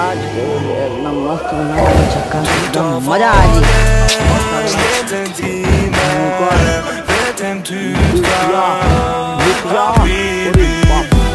आज एकदम मस्त बनाया चक्का एकदम मजा आ जी।